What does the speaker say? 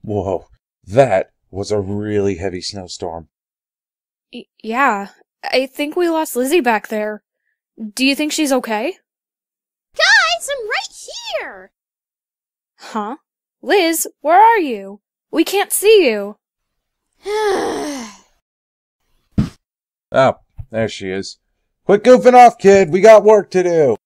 Whoa, that was a really heavy snowstorm. Yeah, I think we lost Lizzy back there. Do you think she's okay? Guys, I'm right here! Huh? Liz, where are you? We can't see you. Oh, there she is. Quit goofing off, kid. We got work to do.